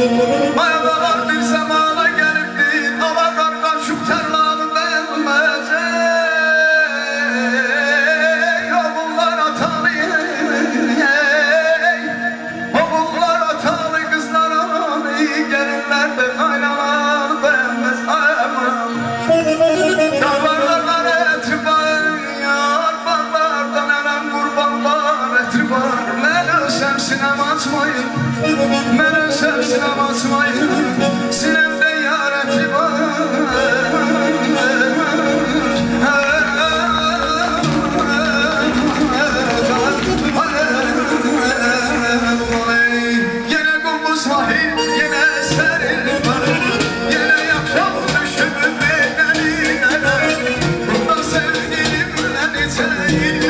Mayada var bir zamana gelipdi, ama kargaşık terlanı denmez. Oğullar atalı, oğullar atalı, kızlar analı, gelinler de kaynalar denmez. Dağlardan eti var, yar bağlardan elen kurbanlar eti var. Ben ölsem sinem atmayın, ben ölsem sinem atmayın, sinemde yar eti var. Yine kumlu sahil, yine serin var, yine yakşam düşüp bedenine. Burada sevgilimle niteyim.